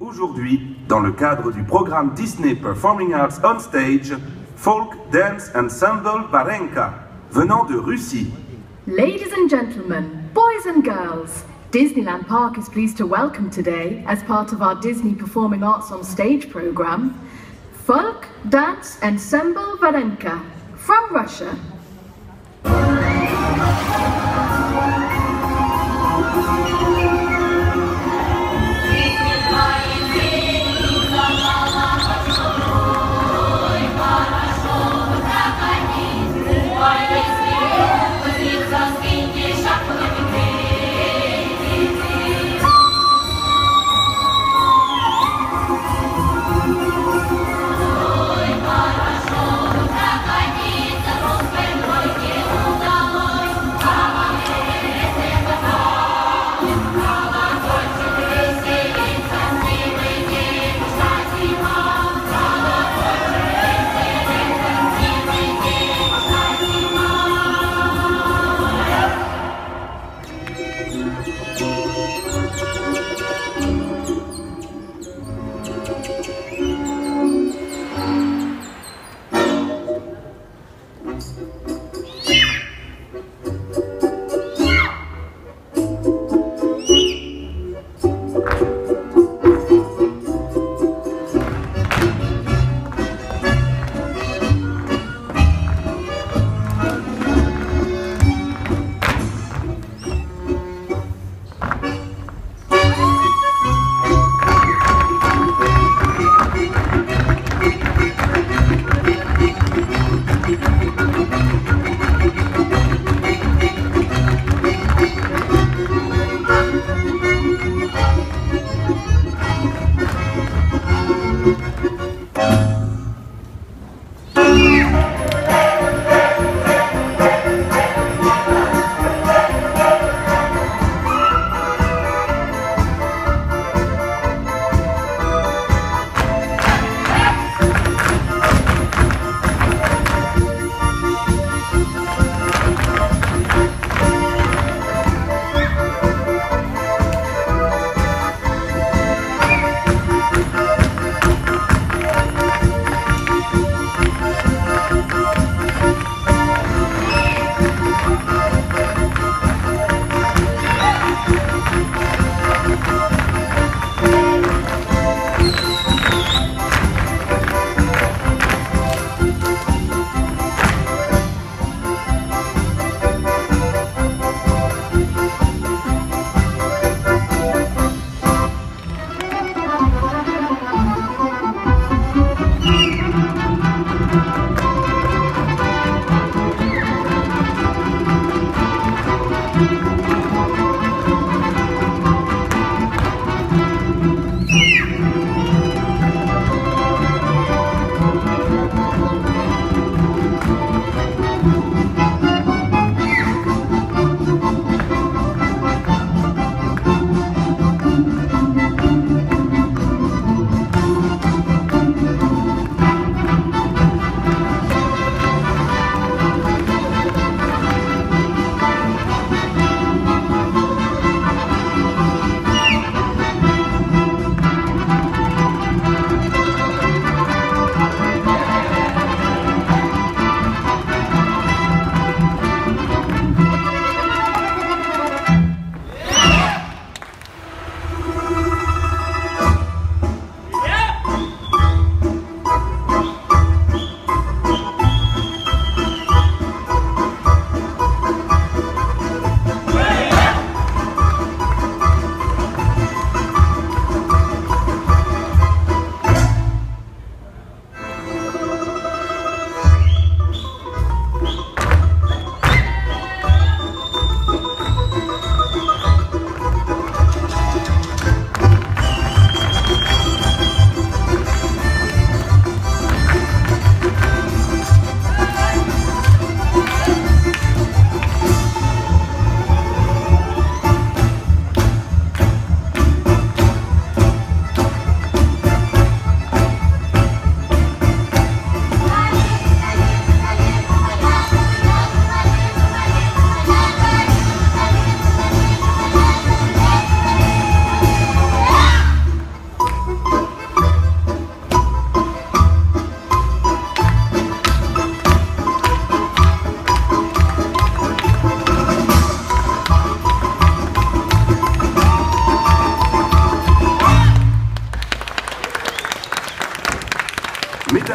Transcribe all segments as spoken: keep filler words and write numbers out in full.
Aujourd'hui, dans le cadre du programme Disney Performing Arts on Stage, Folk Dance Ensemble Varenka, venant de Russie. Ladies and gentlemen, boys and girls, Disneyland Park is pleased to welcome today, as part of our Disney Performing Arts on Stage program, Folk Dance Ensemble Varenka from Russia.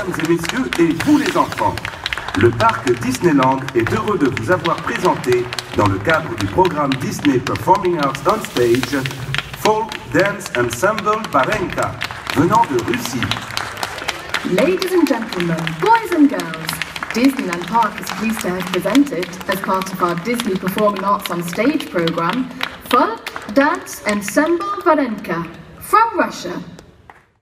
Mesdames et messieurs, et vous les enfants, le parc Disneyland est heureux de vous avoir présenté, dans le cadre du programme Disney Performing Arts on Stage, Folk Dance Ensemble Barenka, venant de Russie. Ladies and gentlemen, boys and girls, Disneyland Park is pleased to have presented, as part of our Disney Performing Arts on Stage program, Folk Dance Ensemble Varenka from Russia.